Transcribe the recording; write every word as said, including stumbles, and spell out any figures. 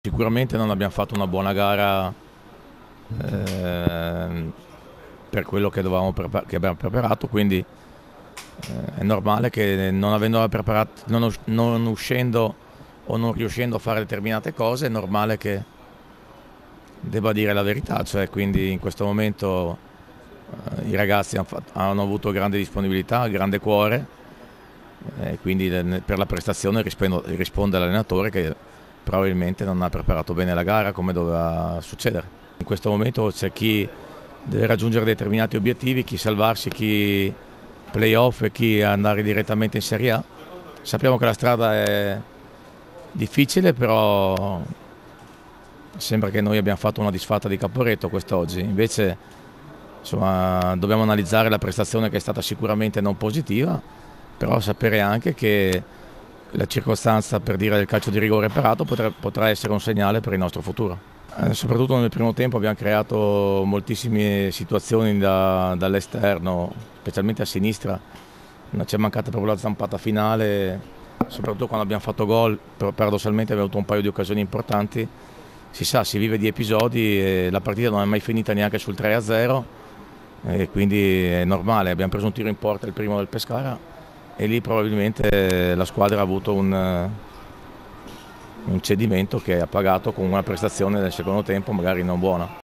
Sicuramente non abbiamo fatto una buona gara eh, per quello che, dovevamo prepa- che abbiamo preparato, quindi eh, è normale che non avendo preparato, non, us- non uscendo o non riuscendo a fare determinate cose, è normale che debba dire la verità, cioè quindi in questo momento eh, i ragazzi hanno, fatto- hanno avuto grande disponibilità, grande cuore e quindi le- per la prestazione rispondo- risponde l'allenatore che probabilmente non ha preparato bene la gara come doveva succedere. In questo momento c'è chi deve raggiungere determinati obiettivi, chi salvarsi, chi playoff e chi andare direttamente in Serie A. Sappiamo che la strada è difficile, però sembra che noi abbiamo fatto una disfatta di Caporetto quest'oggi. Invece insomma, dobbiamo analizzare la prestazione che è stata sicuramente non positiva, però sapere anche che la circostanza per dire del calcio di rigore parato potrà, potrà essere un segnale per il nostro futuro. Eh, soprattutto nel primo tempo abbiamo creato moltissime situazioni da, dall'esterno, specialmente a sinistra. Ci è mancata proprio la zampata finale, soprattutto quando abbiamo fatto gol, però paradossalmente abbiamo avuto un paio di occasioni importanti. Si sa, si vive di episodi e la partita non è mai finita neanche sul tre a zero e quindi è normale, abbiamo preso un tiro in porta il primo del Pescara e lì probabilmente la squadra ha avuto un, un cedimento che ha pagato con una prestazione del secondo tempo magari non buona.